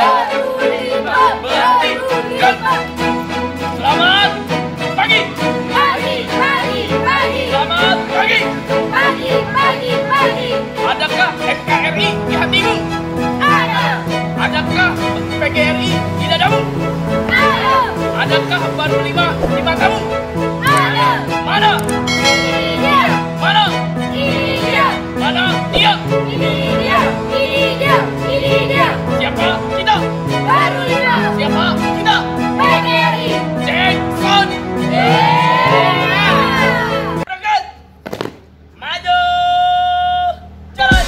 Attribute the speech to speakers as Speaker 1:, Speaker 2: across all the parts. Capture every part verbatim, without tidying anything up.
Speaker 1: baru lima,
Speaker 2: berhenti. Selamat pagi.
Speaker 1: Pagi, pagi, pagi.
Speaker 2: Selamat pagi.
Speaker 1: Pagi, pagi, pagi.
Speaker 2: Adakah N K R I di hatimu?
Speaker 1: Ada,
Speaker 2: Adakah P G R I di dadamu?
Speaker 1: ada,
Speaker 2: Adakah baru lima di matamu?
Speaker 1: ada.
Speaker 2: Mana?
Speaker 1: Ini dia,
Speaker 2: Mana?
Speaker 1: ini dia,
Speaker 2: Mana dia?
Speaker 1: ini dia, ini dia, ini dia.
Speaker 2: Siapa kita?
Speaker 1: Baru lima,
Speaker 2: Siapa kita?
Speaker 1: P G R I.
Speaker 2: Jackson. Berangkat. Maju. Jalan.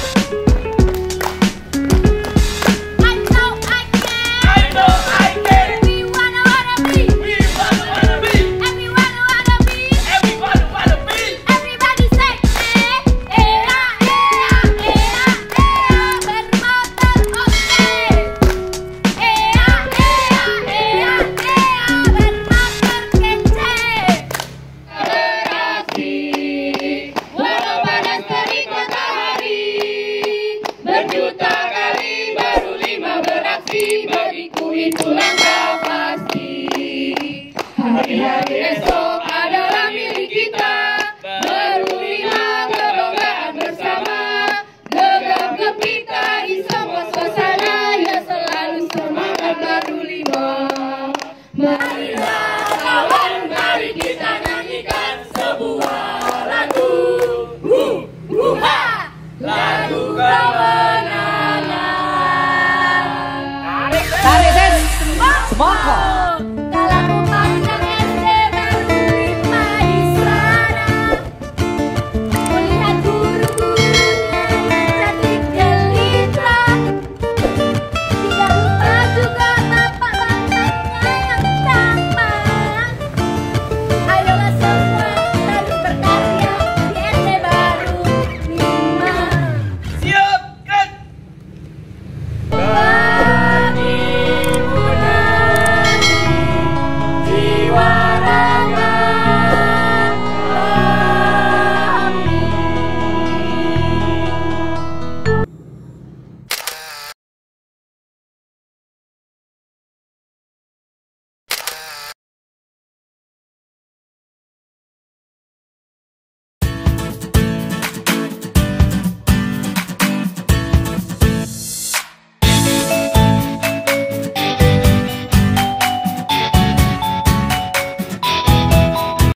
Speaker 1: I know I can.
Speaker 2: I know I can.
Speaker 1: We wanna wanna be.
Speaker 2: We wanna wanna be.
Speaker 1: Everyone wanna be.
Speaker 2: Everyone wanna be.
Speaker 1: Everybody say eh, ea, ea, ea, ea, bermotor oke. Ea, ea, ea, ea, bermotor kece. Beraksi, walau panas terik matahari, berjuta kali baru lima beraksi, bagiku itu langkah pasti. Hari-hari esok adalah milik kita, baru lima kebanggaan bersama, gegap gempita di semua suasana, ya selalu semangat baru lima. Marilah kawan, mari kita nyanyikan sebuah lagu, hu, huha, lagu kemenangan.
Speaker 3: Tarik, Sen. Semangat.